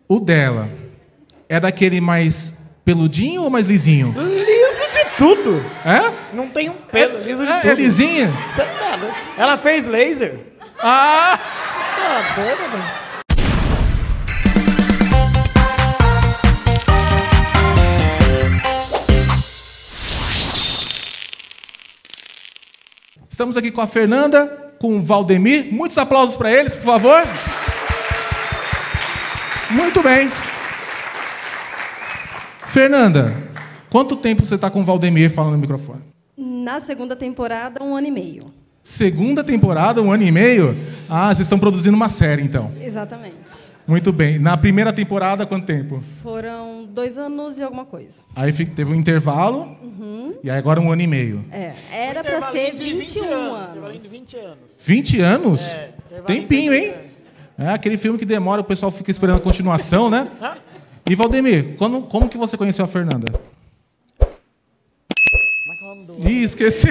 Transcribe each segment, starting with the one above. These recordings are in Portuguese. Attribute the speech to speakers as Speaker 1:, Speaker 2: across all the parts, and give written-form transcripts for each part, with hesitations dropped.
Speaker 1: O dela é daquele mais peludinho ou mais lisinho?
Speaker 2: Liso de tudo.
Speaker 1: É?
Speaker 2: Não tem um pelo, liso de tudo.
Speaker 1: É lisinho?
Speaker 2: Você tá doido? Ela fez laser.
Speaker 1: Ah!
Speaker 2: Tá doido, velho?
Speaker 1: Estamos aqui com a Fernanda, com o Valdemir. Muitos aplausos para eles, por favor. Muito bem. Fernanda, quanto tempo você está com o Valdemir falando no microfone?
Speaker 3: Na segunda temporada, 1 ano e meio.
Speaker 1: Segunda temporada, 1 ano e meio? Ah, vocês estão produzindo uma série, então.
Speaker 3: Exatamente.
Speaker 1: Muito bem. Na primeira temporada, quanto tempo?
Speaker 3: Foram 2 anos e alguma coisa.
Speaker 1: Aí teve um intervalo, e aí agora 1 ano e meio.
Speaker 3: É, era para ser 21
Speaker 2: Intervalinho de
Speaker 3: anos.
Speaker 2: 20 anos.
Speaker 1: 20 anos?
Speaker 2: intervalinho
Speaker 1: Tempinho,
Speaker 2: de
Speaker 1: hein?
Speaker 2: 20 anos.
Speaker 1: É aquele filme que demora, o pessoal fica esperando a continuação, né? E Valdemir, como que você conheceu a Fernanda? Ih, esqueci.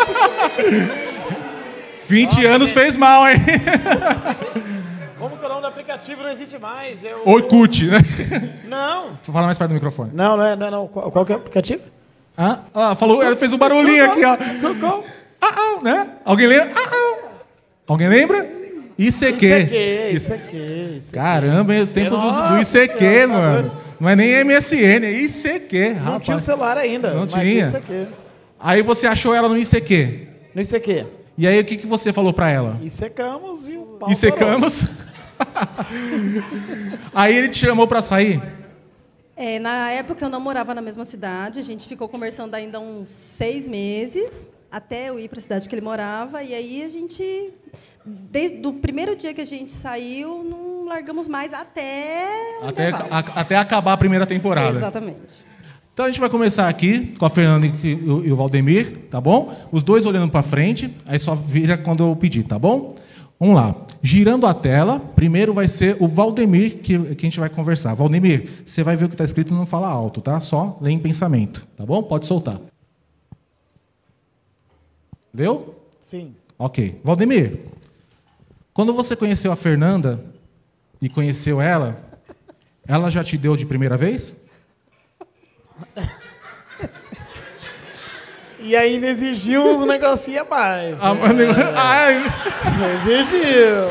Speaker 1: 20 anos fez mal, hein?
Speaker 2: Como que é o nome do aplicativo não existe mais?
Speaker 1: Orkut, né?
Speaker 2: Não.
Speaker 1: Fala mais perto do microfone.
Speaker 2: Não. Qual que é o aplicativo?
Speaker 1: Falou, ela fez um barulhinho aqui, ó.
Speaker 2: Qual?
Speaker 1: Né? Alguém lembra? Alguém lembra? ICQ.
Speaker 2: Isso aqui.
Speaker 1: Caramba, esse tempo do
Speaker 2: Nossa
Speaker 1: ICQ,
Speaker 2: senhora, tá
Speaker 1: mano.
Speaker 2: doido?
Speaker 1: Não é nem MSN, é ICQ,
Speaker 2: Não
Speaker 1: rapaz.
Speaker 2: tinha o celular ainda.
Speaker 1: Não
Speaker 2: mas
Speaker 1: tinha.
Speaker 2: Isso aqui.
Speaker 1: Aí você achou ela no ICQ.
Speaker 2: No ICQ.
Speaker 1: E aí o que você falou pra ela?
Speaker 2: E secamos e o pau
Speaker 1: E secamos. Aí ele te chamou pra sair?
Speaker 3: Na época, eu não morava na mesma cidade. A gente ficou conversando ainda uns 6 meses, até eu ir para a cidade que ele morava. E aí a gente, desde o primeiro dia que a gente saiu, não largamos mais até o intervalo.
Speaker 1: Até acabar a primeira temporada.
Speaker 3: Exatamente.
Speaker 1: Então a gente vai começar aqui com a Fernanda e o Valdemir, tá bom? Os dois olhando para frente, aí só vira quando eu pedir, tá bom? Vamos lá. Girando a tela, primeiro vai ser o Valdemir que a gente vai conversar. Valdemir, você vai ver o que está escrito e não fala alto, tá? Só lê em pensamento, tá bom? Pode soltar. Deu?
Speaker 2: Sim.
Speaker 1: Ok. Valdemir, quando você conheceu a Fernanda e conheceu ela já te deu de primeira vez?
Speaker 2: E ainda exigiu uns negocinhos a mais. Exigiu.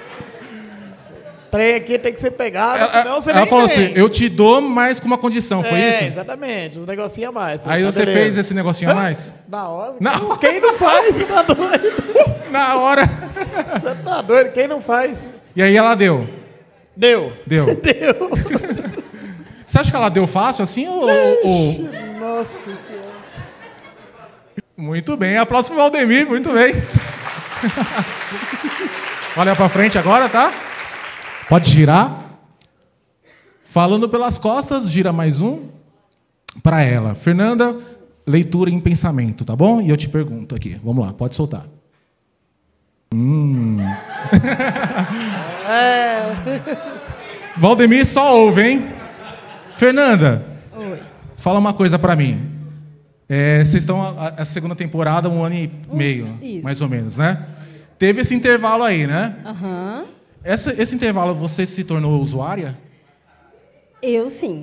Speaker 2: Trem aqui tem que ser pegado, senão você
Speaker 1: ela
Speaker 2: nem
Speaker 1: falou
Speaker 2: vem.
Speaker 1: assim, eu te dou, mas com uma condição, foi isso?
Speaker 2: Exatamente, uns negocinhos a mais.
Speaker 1: Aí você
Speaker 2: beleza.
Speaker 1: fez esse negocinho a mais?
Speaker 2: Da hora.
Speaker 1: Não.
Speaker 2: Quem não faz, você tá doido?
Speaker 1: Na hora.
Speaker 2: Você tá doido, quem não faz?
Speaker 1: E aí ela deu?
Speaker 2: Deu.
Speaker 1: Deu. Você acha que ela deu fácil assim ou...
Speaker 2: Nossa Senhora.
Speaker 1: Muito bem, aplausos pro Valdemir, muito bem. Olha pra frente agora, tá? Pode girar. Falando pelas costas, gira mais um para ela. Fernanda, leitura em pensamento, tá bom? E eu te pergunto aqui, vamos lá, pode soltar. Valdemir só ouve, hein? Fernanda,
Speaker 3: Oi.
Speaker 1: fala uma coisa pra mim. Vocês estão a segunda temporada, 1 ano e meio,
Speaker 3: Isso.
Speaker 1: mais ou menos, né? Teve esse intervalo aí, né?
Speaker 3: Aham.
Speaker 1: Esse intervalo, você se tornou usuária?
Speaker 3: Eu sim.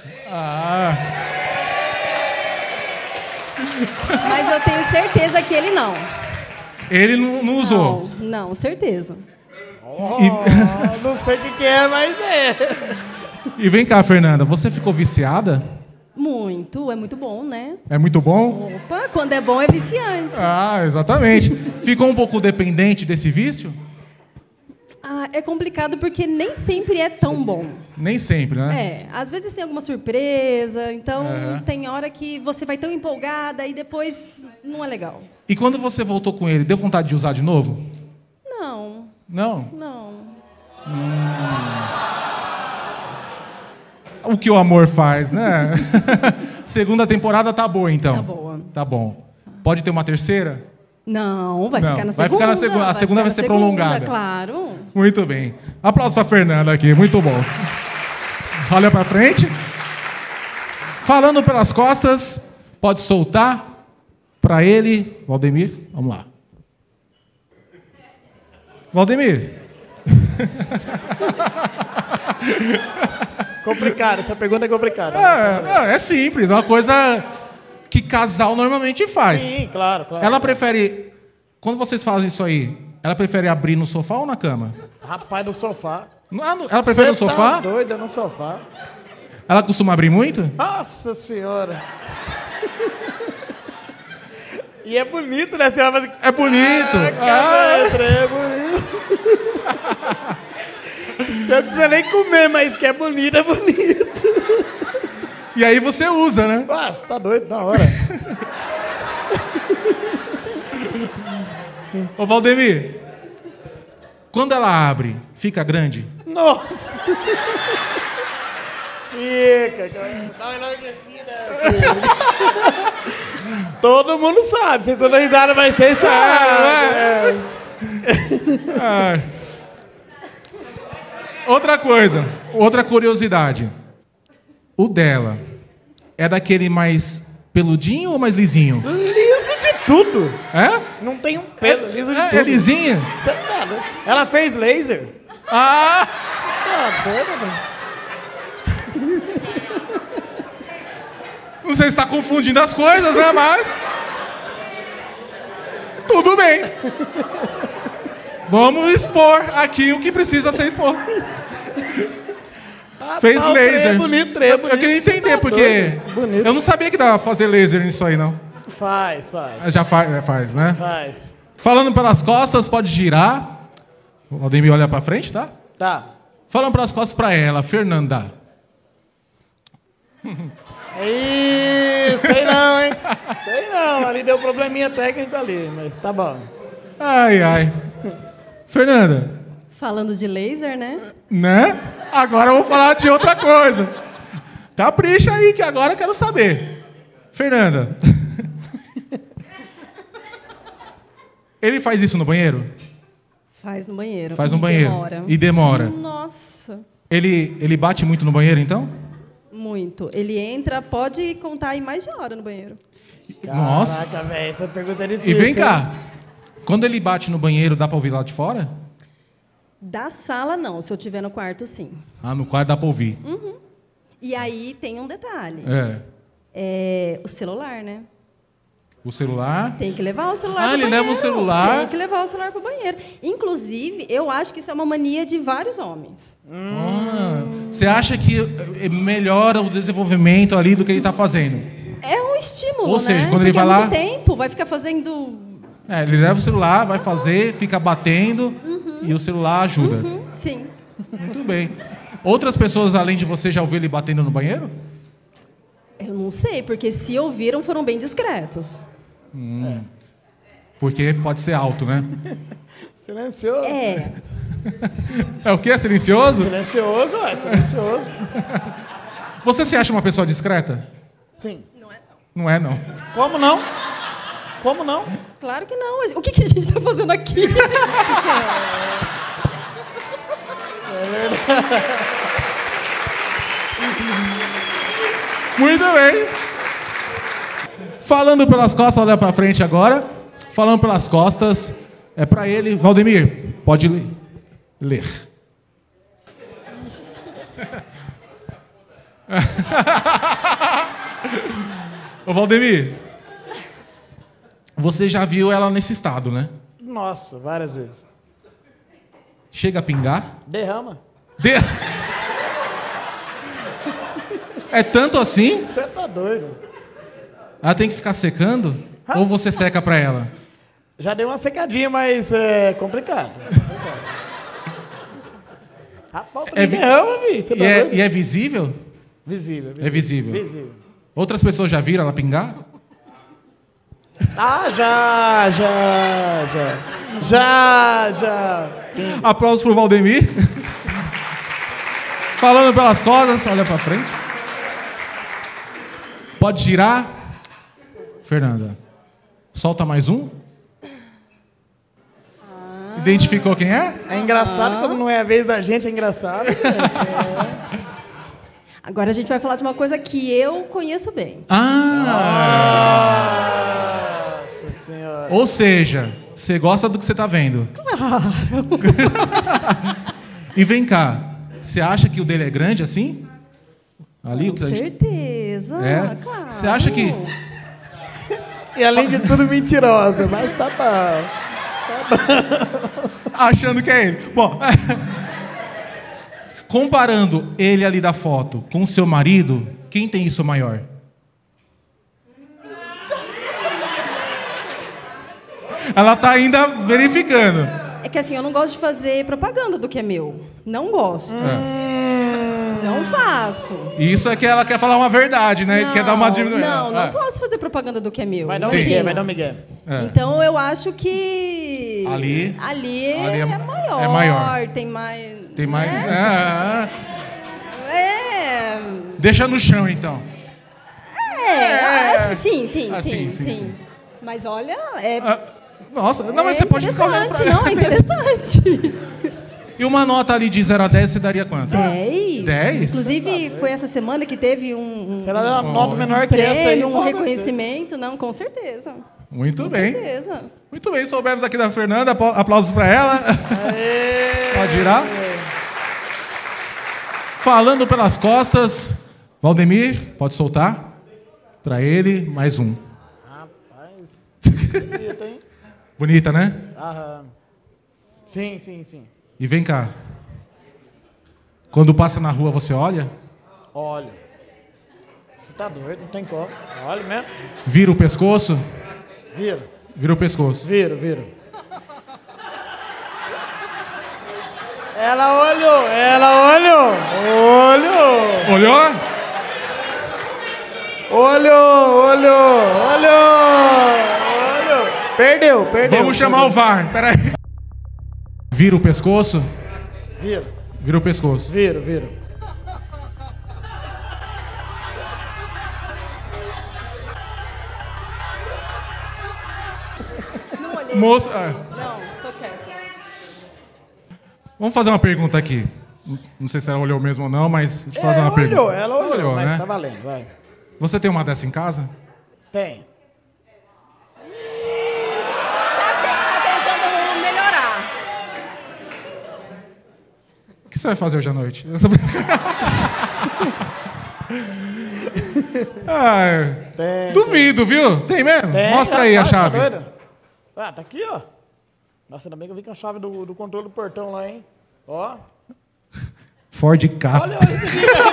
Speaker 3: Mas eu tenho certeza que ele não.
Speaker 1: Ele não usou.
Speaker 3: Não, certeza.
Speaker 2: Não sei o que é, mas é.
Speaker 1: E vem cá, Fernanda, você ficou viciada?
Speaker 3: Muito, é muito bom, né?
Speaker 1: É muito bom?
Speaker 3: Opa, quando é bom é viciante.
Speaker 1: Exatamente. Ficou um pouco dependente desse vício?
Speaker 3: É complicado porque nem sempre é tão bom.
Speaker 1: Nem sempre, né?
Speaker 3: Às vezes tem alguma surpresa, então tem hora que você vai tão empolgada e depois não é legal.
Speaker 1: E quando você voltou com ele, deu vontade de usar de novo?
Speaker 3: Não,
Speaker 1: Não?
Speaker 3: não.
Speaker 1: O que o amor faz, né? Segunda temporada tá boa, então.
Speaker 3: Tá boa.
Speaker 1: Tá bom. Pode ter uma terceira?
Speaker 3: Não, vai
Speaker 1: Não,
Speaker 3: ficar na segunda.
Speaker 1: vai ficar na segunda. A segunda vai ser prolongada.
Speaker 3: Claro.
Speaker 1: Muito bem. Aplausos para Fernanda aqui, muito bom. Olha para frente. Falando pelas costas, pode soltar para ele, Valdemir. Vamos lá. Valdemir.
Speaker 2: Complicado, essa pergunta é complicada.
Speaker 1: É simples, é uma coisa que casal normalmente faz.
Speaker 2: Sim, claro.
Speaker 1: Ela prefere... Quando vocês fazem isso aí, ela prefere abrir no sofá ou na cama?
Speaker 2: Rapaz, no sofá.
Speaker 1: Ela prefere no
Speaker 2: Você
Speaker 1: sofá?
Speaker 2: tá doida no sofá.
Speaker 1: Ela costuma abrir muito?
Speaker 2: Nossa senhora. E é bonito, né? Você vai fazer...
Speaker 1: É bonito.
Speaker 2: É bonito. Não precisa nem comer, mas que é bonito, é bonito.
Speaker 1: E aí você usa, né?
Speaker 2: Ah, você tá doido na hora.
Speaker 1: Ô, Valdemir, quando ela abre, fica grande?
Speaker 2: Nossa. Fica, dá uma enlouquecida. Todo mundo sabe. Vocês estão dando risada, mas vocês sabem.
Speaker 1: Outra coisa, outra curiosidade. O dela é daquele mais peludinho ou mais lisinho?
Speaker 2: Liso de tudo.
Speaker 1: É?
Speaker 2: Não tem um pelo, liso de tudo.
Speaker 1: É lisinho?
Speaker 2: Você tá doido? Ela fez laser.
Speaker 1: Ah!
Speaker 2: Tá doido, mano.
Speaker 1: Não sei se está confundindo as coisas, né? Mas... Tudo bem. Vamos expor aqui o que precisa ser exposto. Fez laser.
Speaker 2: Bonito.
Speaker 1: Eu queria entender, porque
Speaker 2: bonito.
Speaker 1: eu não sabia que dava pra fazer laser nisso aí, não.
Speaker 2: Faz.
Speaker 1: Já faz, né?
Speaker 2: Faz.
Speaker 1: Falando pelas costas, pode girar. O Valdemir olha pra frente, tá?
Speaker 2: Tá.
Speaker 1: Falando pelas costas pra ela, Fernanda.
Speaker 2: Sei não, hein? Sei não, ali deu probleminha técnico ali, mas tá bom.
Speaker 1: Ai. Fernanda.
Speaker 3: Falando de laser, né?
Speaker 1: Né? Agora eu vou falar de outra coisa. Capricha aí, que agora eu quero saber. Fernanda. Ele faz isso no banheiro?
Speaker 3: Faz no banheiro.
Speaker 1: Faz no banheiro.
Speaker 3: Demora.
Speaker 1: E demora.
Speaker 3: Nossa.
Speaker 1: Ele bate muito no banheiro, então?
Speaker 3: Muito. Ele entra, pode contar aí mais de hora no banheiro.
Speaker 1: Nossa.
Speaker 2: Caraca, velho, essa pergunta é difícil.
Speaker 1: E vem cá. Quando ele bate no banheiro, dá pra ouvir lá de fora?
Speaker 3: Da sala, não. Se eu estiver no quarto, sim.
Speaker 1: Ah, no quarto dá pra ouvir.
Speaker 3: E aí tem um detalhe.
Speaker 1: É.
Speaker 3: O celular, né?
Speaker 1: O celular.
Speaker 3: Tem que levar o celular pro
Speaker 1: ele
Speaker 3: banheiro.
Speaker 1: leva o celular.
Speaker 3: Tem que levar o celular pro banheiro. Inclusive, eu acho que isso é uma mania de vários homens.
Speaker 1: Você acha que melhora o desenvolvimento ali do que ele tá fazendo?
Speaker 3: É um estímulo,
Speaker 1: Ou seja,
Speaker 3: né?
Speaker 1: quando ele
Speaker 3: Porque
Speaker 1: vai lá-
Speaker 3: muito tempo, vai ficar fazendo...
Speaker 1: Ele leva o celular, vai fazer, fica batendo e o celular ajuda.
Speaker 3: Sim.
Speaker 1: Muito bem. Outras pessoas, além de você, já ouviram ele batendo no banheiro?
Speaker 3: Eu não sei, porque se ouviram, foram bem discretos.
Speaker 1: Porque pode ser alto, né?
Speaker 2: Silencioso.
Speaker 1: É o quê? Silencioso?
Speaker 2: Silencioso.
Speaker 1: Você se acha uma pessoa discreta?
Speaker 2: Sim.
Speaker 1: Não é, não.
Speaker 2: Como não? Como não?
Speaker 3: Claro que não. O que a gente está fazendo aqui?
Speaker 1: Muito bem. Falando pelas costas, olha pra frente agora. Falando pelas costas, é pra ele. Valdemir, pode ler. Ô, Valdemir, você já viu ela nesse estado, né?
Speaker 2: Nossa, várias vezes.
Speaker 1: Chega a pingar?
Speaker 2: Derrama.
Speaker 1: É tanto assim?
Speaker 2: Você tá doido.
Speaker 1: Ela tem que ficar secando? Ou você seca pra ela?
Speaker 2: Já deu uma secadinha, mas é complicado. Rapaz, derrama, bicho. Você tá doido?
Speaker 1: E é visível?
Speaker 2: Visível.
Speaker 1: É visível. Outras pessoas já viram ela pingar?
Speaker 2: Ah, já.
Speaker 1: Aplausos pro Valdemir. Falando pelas costas, olha pra frente. Pode girar. Fernanda, solta mais um. Identificou quem é?
Speaker 2: É engraçado quando não é a vez da gente, é engraçado, gente.
Speaker 3: Agora a gente vai falar de uma coisa que eu conheço bem.
Speaker 2: Nossa senhora.
Speaker 1: Ou seja, você gosta do que você tá vendo.
Speaker 3: Claro.
Speaker 1: E vem cá, você acha que o dele é grande assim? Ali,
Speaker 3: Com certeza,
Speaker 1: É?
Speaker 3: claro.
Speaker 1: Você acha que...
Speaker 2: E além de tudo, mentirosa, mas tá bom.
Speaker 1: Achando que é ele. Bom, comparando ele ali da foto com o seu marido, quem tem isso maior? Ela tá ainda verificando.
Speaker 3: É que assim, eu não gosto de fazer propaganda do que é meu. Não gosto. Não faço.
Speaker 1: Isso é que ela quer falar uma verdade, né? Quer dar uma diminuída.
Speaker 3: Não posso fazer propaganda do que é meu.
Speaker 2: Vai dar um
Speaker 1: Sim.
Speaker 2: migué, vai dar um migué.
Speaker 1: É.
Speaker 3: Então eu acho que
Speaker 1: Ali
Speaker 3: é maior.
Speaker 1: é maior.
Speaker 3: Tem mais.
Speaker 1: Tem mais...
Speaker 3: né? É.
Speaker 1: Deixa no chão, então.
Speaker 3: Acho que sim.
Speaker 1: Ah, sim.
Speaker 3: Mas olha,
Speaker 1: Nossa, não, mas você pode ficar olhando pra...
Speaker 3: Não, é interessante.
Speaker 1: E uma nota ali de 0 a 10, você daria quanto?
Speaker 3: 10.
Speaker 1: 10?
Speaker 3: Inclusive, foi essa semana que teve
Speaker 2: Se ela der uma nota menor que essa aí,
Speaker 3: prêmio, um
Speaker 2: pode
Speaker 3: reconhecimento. Não, com certeza.
Speaker 1: Muito
Speaker 3: Com
Speaker 1: bem.
Speaker 3: certeza.
Speaker 1: Muito bem, soubemos aqui da Fernanda. Aplausos para ela. Pode girar. Falando pelas costas, Valdemir, pode soltar. Para ele, mais um.
Speaker 2: Rapaz. Bonita, hein?
Speaker 1: Bonita, né?
Speaker 2: Aham. Sim.
Speaker 1: E vem cá. Quando passa na rua, você olha?
Speaker 2: Olha. Você tá doido, não tem como. Olha mesmo.
Speaker 1: Vira o pescoço?
Speaker 2: Vira.
Speaker 1: Vira o pescoço.
Speaker 2: Vira. Ela olhou.
Speaker 1: Olhou?
Speaker 2: Olhou. Perdeu.
Speaker 1: Vamos chamar o VAR. Peraí. Vira o pescoço?
Speaker 2: Vira.
Speaker 1: Vira o pescoço.
Speaker 2: Vira.
Speaker 3: Não olhei.
Speaker 1: Moça...
Speaker 3: Não, tô quieta.
Speaker 1: Vamos fazer uma pergunta aqui. Não sei se ela olhou mesmo ou não, mas deixa eu fazer uma pergunta.
Speaker 2: Ela olhou, mas
Speaker 1: né?
Speaker 2: tá valendo, vai.
Speaker 1: Você tem uma dessa em casa?
Speaker 2: Tem.
Speaker 3: Tá tentando melhorar.
Speaker 1: O que você vai fazer hoje à noite?
Speaker 2: Tem.
Speaker 1: Duvido, viu? Tem mesmo?
Speaker 2: Tem,
Speaker 1: Mostra aí a
Speaker 2: tá
Speaker 1: chave.
Speaker 2: doido? Tá aqui, ó. Nossa, ainda bem que eu vi com a chave do controle do portão lá, hein? Ó.
Speaker 1: Ford K.
Speaker 2: Olha esse aqui.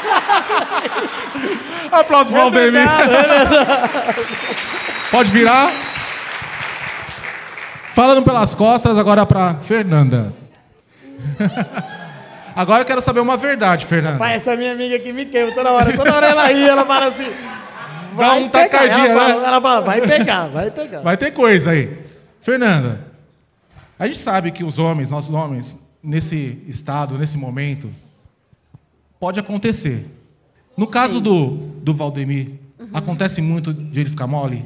Speaker 1: Aplausos pro Valdemir. Pode virar. Falando pelas costas, agora pra Fernanda. Agora eu quero saber uma verdade, Fernanda.
Speaker 2: Pai, essa minha amiga aqui me queima toda hora. Toda hora ela ri, ela fala assim...
Speaker 1: Dá um tacardia, né?
Speaker 2: Ela fala, vai pegar.
Speaker 1: Vai ter coisa aí. Fernanda, a gente sabe que os homens, nossos homens, nesse estado, nesse momento, pode acontecer. No caso do Valdemir, acontece muito de ele ficar mole?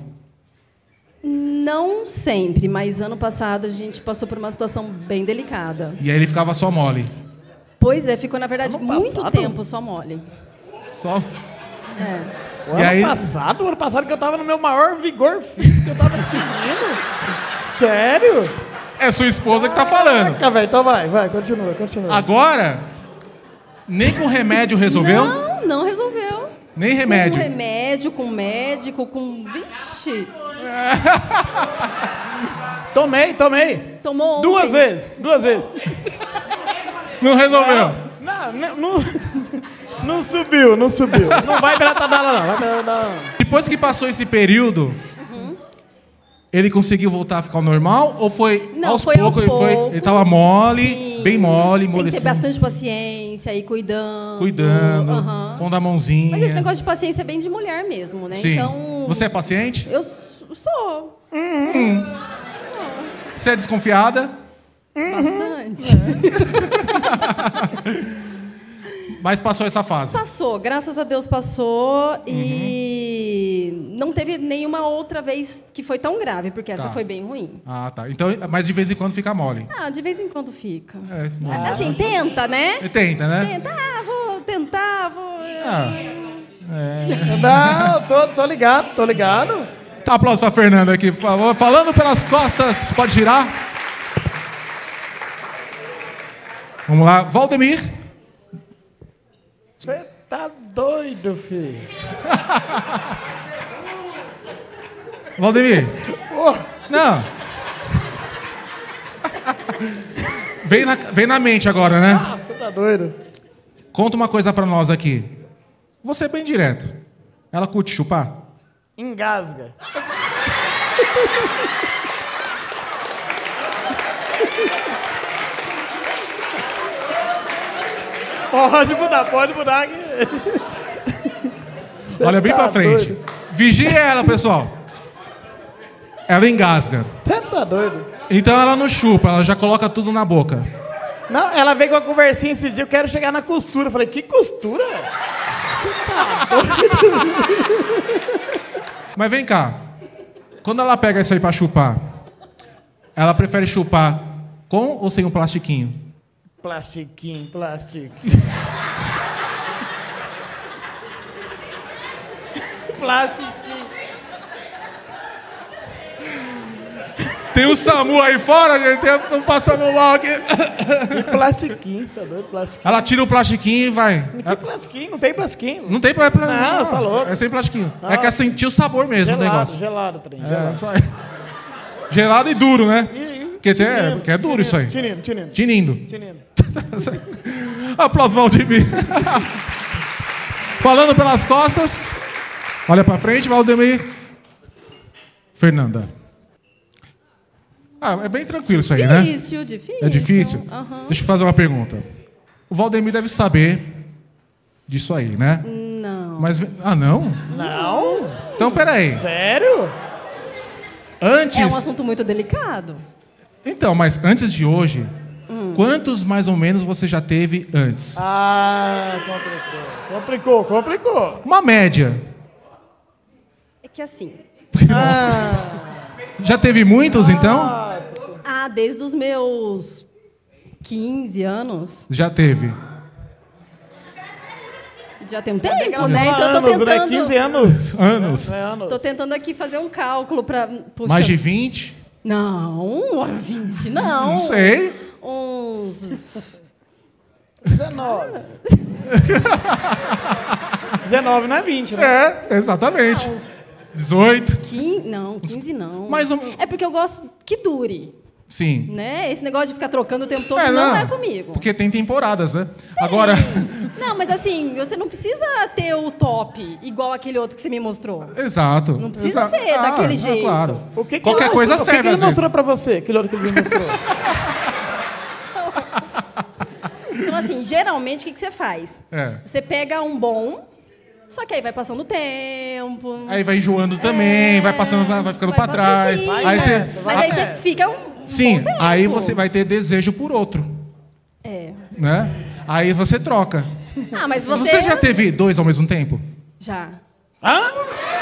Speaker 3: Não sempre, mas ano passado a gente passou por uma situação bem delicada.
Speaker 1: E aí ele ficava só mole?
Speaker 3: Pois é, ficou, na verdade,
Speaker 2: Ano
Speaker 3: muito
Speaker 2: passado?
Speaker 3: tempo só mole.
Speaker 1: Só...
Speaker 3: É.
Speaker 2: O
Speaker 1: E aí-
Speaker 2: ano passado que eu tava no meu maior vigor físico, eu tava atingindo. Sério?
Speaker 1: É sua esposa que tá falando.
Speaker 2: Caraca, velho. Então vai, continua.
Speaker 1: Agora, nem com remédio resolveu?
Speaker 3: Não resolveu.
Speaker 1: Nem remédio.
Speaker 3: Com remédio, com médico, com... Vixe!
Speaker 2: Tomei.
Speaker 3: Tomou ontem.
Speaker 2: Duas vezes.
Speaker 1: Não resolveu.
Speaker 2: Não subiu. Não vai pela tabela, não.
Speaker 1: Depois que passou esse período, ele conseguiu voltar a ficar normal? Ou foi
Speaker 3: Não,
Speaker 1: aos
Speaker 3: foi
Speaker 1: poucos?
Speaker 3: aos poucos.
Speaker 1: Ele tava mole,
Speaker 3: Sim.
Speaker 1: bem mole,
Speaker 3: Tem que ter
Speaker 1: molecinho.
Speaker 3: bastante paciência e cuidando.
Speaker 1: Cuidando, pondo a mãozinha.
Speaker 3: Mas esse negócio de paciência é bem de mulher mesmo, né?
Speaker 1: Sim.
Speaker 3: Então...
Speaker 1: Você é paciente?
Speaker 3: Eu sou.
Speaker 1: Você é desconfiada?
Speaker 3: Bastante.
Speaker 1: Mas passou essa fase.
Speaker 3: Passou, graças a Deus passou. E não teve nenhuma outra vez que foi tão grave, porque essa
Speaker 1: Tá.
Speaker 3: foi bem ruim.
Speaker 1: Ah, tá. Então, mas de vez em quando fica mole.
Speaker 3: Ah, de vez em quando fica.
Speaker 1: É,
Speaker 3: Assim, tenta, né?
Speaker 1: tenta, né?
Speaker 3: Tenta, vou tentar, vou...
Speaker 1: Ah,
Speaker 2: Não, tô ligado.
Speaker 1: tá, aplauso pra Fernanda aqui, por favor. Falando pelas costas, pode girar. Vamos lá. Valdemir.
Speaker 2: Você tá tá doido, filho.
Speaker 1: Valdemir.
Speaker 2: Ô,
Speaker 1: Não. Vem na mente agora, né?
Speaker 2: você tá doido.
Speaker 1: Conta uma coisa pra nós aqui. Você é bem direto. Ela curte chupar?
Speaker 2: Engasga. Pode mudar aqui.
Speaker 1: Olha bem
Speaker 2: tá
Speaker 1: pra frente.
Speaker 2: doido.
Speaker 1: Vigia ela, pessoal. Ela engasga.
Speaker 2: Você tá doido.
Speaker 1: Então ela não chupa, ela já coloca tudo na boca.
Speaker 2: Não, ela veio com a conversinha esse dia, eu quero chegar na costura. Eu falei, que costura?
Speaker 1: Mas vem cá. Quando ela pega isso aí pra chupar, ela prefere chupar com ou sem um plastiquinho?
Speaker 2: Plastiquinho, plástico. Plastiquinho.
Speaker 1: Tem o SAMU aí fora, gente. Estamos passando mal aqui.
Speaker 2: E plastiquinho, você tá doido? Plastiquinho.
Speaker 1: Ela tira o plastiquinho e vai.
Speaker 2: Não tem plastiquinho, não tem plastiquinho.
Speaker 1: Não tem problema.
Speaker 2: Não, você tá louco.
Speaker 1: É sem plastiquinho.
Speaker 2: Não.
Speaker 1: É que é sentir o sabor mesmo do negócio.
Speaker 2: Gelado, trem.
Speaker 1: É,
Speaker 2: Gelado.
Speaker 1: só... Gelado e duro, né? Porque é duro isso aí.
Speaker 2: Tinindo.
Speaker 1: Tinindo.
Speaker 2: Tinindo.
Speaker 1: Aplausos, Valdemir. Falando pelas costas. Olha pra frente, Valdemir. Fernanda. Ah, é bem tranquilo isso aí, né?
Speaker 3: Difícil.
Speaker 1: É difícil?
Speaker 3: Aham.
Speaker 1: Deixa eu fazer uma pergunta. O Valdemir deve saber disso aí, né?
Speaker 3: Não.
Speaker 1: Mas... Ah, não?
Speaker 2: Não?
Speaker 1: Então, peraí.
Speaker 2: Sério?
Speaker 1: Antes...
Speaker 3: É um assunto muito delicado.
Speaker 1: Então, mas antes de hoje, quantos mais ou menos você já teve antes?
Speaker 2: Ah, complicou.
Speaker 1: Uma média.
Speaker 3: É que assim,
Speaker 1: Já teve muitos, então?
Speaker 3: desde os meus 15 anos,
Speaker 1: Já teve.
Speaker 3: já tem um tempo, né? Então eu tô
Speaker 2: anos, né?
Speaker 3: tentando...
Speaker 2: 15 anos.
Speaker 1: Anos.
Speaker 2: É, anos.
Speaker 3: Tô tentando aqui fazer um cálculo pra... Puxa,
Speaker 1: Mais de 20?
Speaker 3: Não, 20 não.
Speaker 1: Não sei.
Speaker 3: Uns...
Speaker 2: 19. 19 não é 20, né?
Speaker 1: É, exatamente.
Speaker 3: uns
Speaker 1: 18?
Speaker 3: 15, não, 15 não.
Speaker 1: Mais ou-
Speaker 3: É porque eu gosto que dure,
Speaker 1: Sim.
Speaker 3: né? Esse negócio de ficar trocando o tempo todo não é comigo.
Speaker 1: Porque tem temporadas, né? Agora...
Speaker 3: Não, mas assim, você não precisa ter o top igual aquele outro que você me mostrou.
Speaker 1: Exato.
Speaker 3: Não precisa ser daquele jeito.
Speaker 1: Claro.
Speaker 2: O que
Speaker 1: Qualquer
Speaker 2: ele
Speaker 1: coisa
Speaker 2: mostrou?
Speaker 1: serve,
Speaker 2: O que ele
Speaker 1: às vezes.
Speaker 2: mostrou pra você? Aquele outro que ele mostrou.
Speaker 3: Então, assim, geralmente, o que você faz?
Speaker 1: É.
Speaker 3: Você pega um bom, só que aí vai passando o tempo.
Speaker 1: Aí vai enjoando também, vai passando, vai ficando pra trás.
Speaker 3: Sim,
Speaker 1: Aí você...
Speaker 3: Mas aí você fica um
Speaker 1: Sim,
Speaker 3: bom tempo.
Speaker 1: aí você vai ter desejo por outro,
Speaker 3: É.
Speaker 1: né? Aí você troca.
Speaker 3: Ah, mas
Speaker 1: Você já teve 2 ao mesmo tempo?
Speaker 3: Já.
Speaker 2: Hã?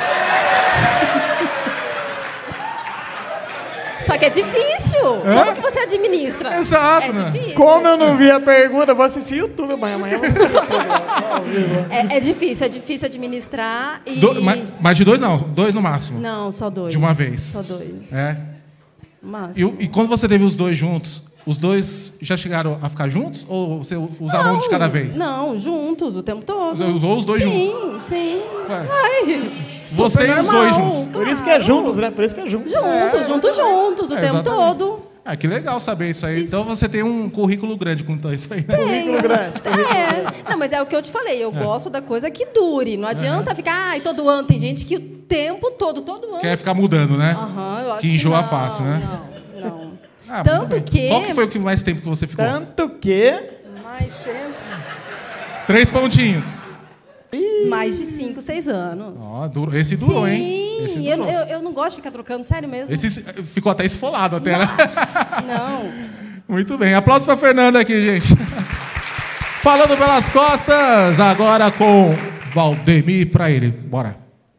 Speaker 3: Só que é difícil. Como que você administra?
Speaker 1: Exato,
Speaker 3: É
Speaker 1: né?
Speaker 3: difícil.
Speaker 2: Como eu não vi a pergunta, eu vou assistir YouTube amanhã. Amanhã eu vou assistir ao vivo.
Speaker 3: É difícil administrar e...
Speaker 1: Mais de 2 não, 2 no máximo.
Speaker 3: Não, só 2.
Speaker 1: De uma vez.
Speaker 3: Só 2.
Speaker 1: É.
Speaker 3: Máximo.
Speaker 1: E quando você teve os 2 juntos, os 2 já chegaram a ficar juntos? Ou você usava um de cada vez?
Speaker 3: Não, juntos, o tempo todo.
Speaker 1: Você usou os 2 juntos?
Speaker 3: Sim.
Speaker 1: Vai.
Speaker 3: Vai.
Speaker 1: Você
Speaker 3: Super
Speaker 1: e os
Speaker 3: normal,
Speaker 1: 2 juntos?
Speaker 2: Por isso que é juntos, né? Por isso que é juntos.
Speaker 3: Juntos, o tempo
Speaker 1: exatamente.
Speaker 3: todo.
Speaker 1: Ah, que legal saber isso aí. Então você tem um currículo grande com isso aí.
Speaker 2: Currículo grande.
Speaker 3: É. Não, mas é o que eu te falei. Eu gosto da coisa que dure. Não adianta ficar, todo ano. Tem gente que o tempo todo ano.
Speaker 1: Quer ficar mudando, né?
Speaker 3: Aham, eu acho
Speaker 1: Que enjoa
Speaker 3: não,
Speaker 1: fácil, né?
Speaker 3: Não.
Speaker 1: Ah,
Speaker 3: Tanto
Speaker 1: muito bem.
Speaker 3: que-
Speaker 1: Qual que foi o mais tempo que você ficou?
Speaker 2: Tanto que...
Speaker 3: Mais tempo.
Speaker 1: 3 pontinhos.
Speaker 3: Mais de 5, 6 anos.
Speaker 1: Ó, esse durou,
Speaker 3: Sim,
Speaker 1: hein? Esse durou.
Speaker 3: eu não gosto de ficar trocando, sério mesmo.
Speaker 1: Esse ficou até esfolado até, né?
Speaker 3: Não.
Speaker 1: Muito bem. Aplausos pra Fernanda aqui, gente. Falando pelas costas, agora com Valdemir pra ele. Bora.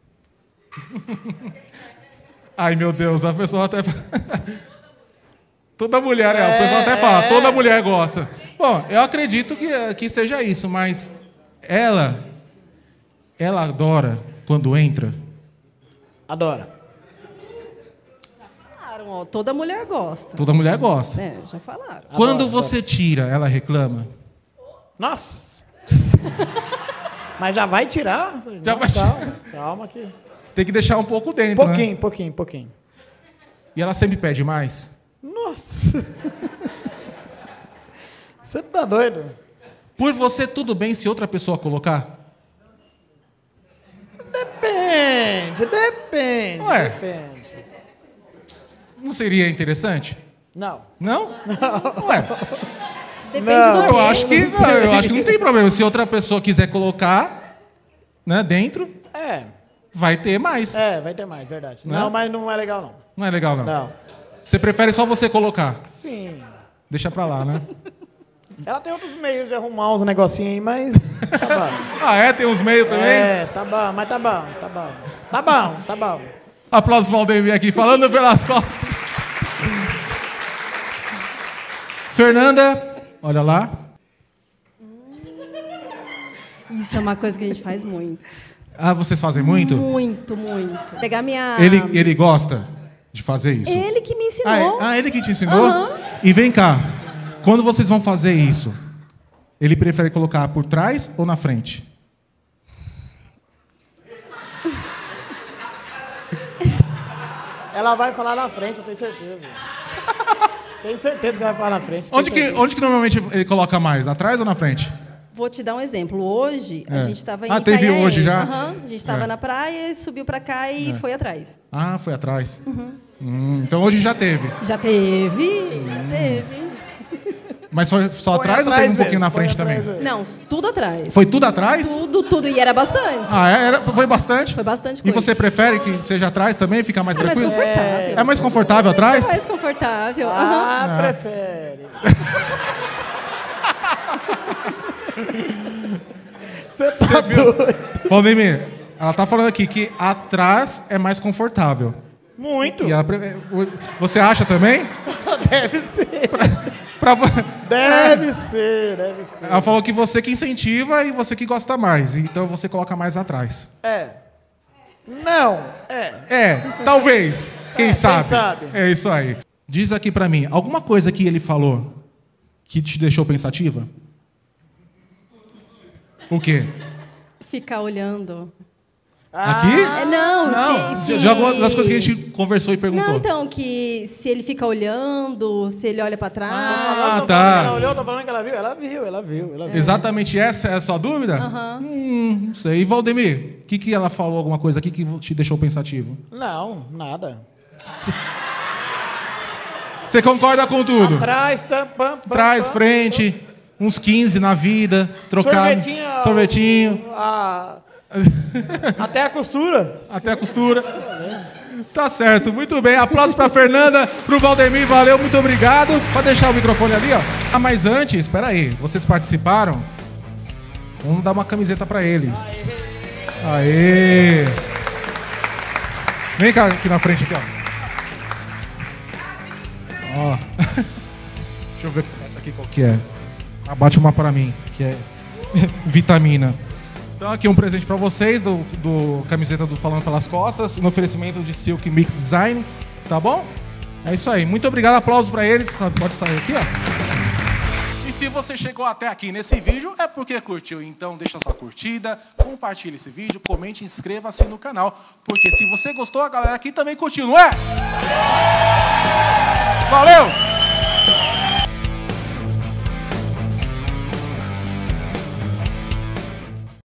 Speaker 1: Ai, meu Deus, a pessoa até... Toda mulher, né? O pessoal até fala, toda mulher gosta. Bom, eu acredito que seja isso, mas ela adora quando entra.
Speaker 2: Adora.
Speaker 3: Falaram, ó, toda mulher gosta.
Speaker 1: Toda mulher gosta.
Speaker 3: É, já falaram.
Speaker 1: Quando você tira, ela reclama.
Speaker 2: Nossa. Mas já vai tirar?
Speaker 1: Já vai
Speaker 2: tirar. Calma aqui.
Speaker 1: Tem que deixar um pouco dentro, né?
Speaker 2: Pouquinho.
Speaker 1: E ela sempre pede mais?
Speaker 2: Nossa. Você tá doido?
Speaker 1: Por você, tudo bem se outra pessoa colocar?
Speaker 2: Depende.
Speaker 1: Ué.
Speaker 2: Depende.
Speaker 1: Não seria interessante?
Speaker 2: Não.
Speaker 1: Não? Ué,
Speaker 3: Depende
Speaker 2: Não.
Speaker 3: do
Speaker 1: eu acho que não tem problema. Se outra pessoa quiser colocar, né, dentro, vai ter mais.
Speaker 2: Vai ter mais, verdade.
Speaker 1: Né?
Speaker 2: Não, mas não é legal, não.
Speaker 1: Não é legal, não?
Speaker 2: Não.
Speaker 1: Você prefere só você colocar?
Speaker 2: Sim.
Speaker 1: Deixa pra lá, né?
Speaker 2: Ela tem outros meios de arrumar uns negocinhos aí, mas tá bom.
Speaker 1: Ah, é? Tem uns meios também?
Speaker 2: Tá bom, mas tá bom. Tá bom.
Speaker 1: Aplausos pro Valdemir aqui, falando pelas costas. Fernanda, olha lá.
Speaker 3: Isso é uma coisa que a gente faz muito.
Speaker 1: Ah, vocês fazem muito?
Speaker 3: Muito. Pegar minha...
Speaker 1: Ele gosta de fazer isso?
Speaker 3: Ele que me ensinou.
Speaker 1: Ele que te ensinou?
Speaker 3: Aham.
Speaker 1: E vem cá, quando vocês vão fazer isso, ele prefere colocar por trás ou na frente?
Speaker 2: Ela vai falar na frente, eu tenho certeza. Tenho certeza que ela vai falar na frente.
Speaker 1: Onde que normalmente ele coloca mais? Atrás ou na frente?
Speaker 3: Vou te dar um exemplo. Hoje, a gente estava em
Speaker 1: teve
Speaker 3: Itanhaém.
Speaker 1: hoje já?
Speaker 3: A gente estava na praia, subiu para cá e foi atrás.
Speaker 1: Ah, foi atrás. Então hoje já teve.
Speaker 3: Já teve.
Speaker 1: Mas só atrás ou teve um pouquinho na frente também?
Speaker 3: Não, tudo atrás.
Speaker 1: Foi tudo atrás?
Speaker 3: Tudo. E era bastante.
Speaker 1: Foi bastante?
Speaker 3: Foi bastante
Speaker 1: E
Speaker 3: coisa.
Speaker 1: você prefere que seja atrás também? Fica mais tranquilo?
Speaker 3: Mais confortável.
Speaker 1: É mais confortável atrás?
Speaker 3: É mais confortável.
Speaker 2: Prefere. Você tá doido.
Speaker 1: Valdemir, ela tá falando aqui que atrás é mais confortável.
Speaker 2: Muito.
Speaker 1: E ela você acha também?
Speaker 2: Deve ser. Deve ser.
Speaker 1: Ela falou que você que incentiva e você que gosta mais. Então você coloca mais atrás.
Speaker 2: Não.
Speaker 1: Talvez. Quem sabe?
Speaker 2: sabe?
Speaker 1: É isso aí. Diz aqui pra mim, alguma coisa que ele falou que te deixou pensativa? O quê?
Speaker 3: Ficar olhando.
Speaker 1: Aqui?
Speaker 3: Não, se...
Speaker 1: De alguma das coisas que a gente conversou e perguntou.
Speaker 3: Não, então, que se ele fica olhando, se ele olha para trás.
Speaker 1: Tá.
Speaker 2: Ela olhou, tô falando que ela viu.
Speaker 1: Exatamente essa é a sua dúvida? Não sei. E Valdemir, o que ela falou, alguma coisa aqui que te deixou pensativo?
Speaker 2: Não, nada.
Speaker 1: Você concorda com tudo?
Speaker 2: Atrás,
Speaker 1: Trás, frente, uns 15 na vida, trocar sorvetinho.
Speaker 2: Até a costura.
Speaker 1: Até a costura. Tá certo, muito bem. Aplausos pra Fernanda, pro Valdemir, valeu, muito obrigado. Pode deixar o microfone ali, ó. Ah, mas antes, espera aí, vocês participaram? Vamos dar uma camiseta pra eles. Aê! Vem cá aqui na frente, aqui, ó. Deixa eu ver essa aqui qual que é. Abate uma pra mim, que é vitamina. Então aqui um presente pra vocês do camiseta do Falando Pelas Costas, no oferecimento de Silk Mix Design, tá bom? É isso aí, muito obrigado, aplausos pra eles, pode sair aqui, ó. E se você chegou até aqui nesse vídeo, é porque curtiu, então deixa sua curtida, compartilhe esse vídeo, comente e inscreva-se no canal, porque se você gostou, a galera aqui também curtiu, não é? Valeu!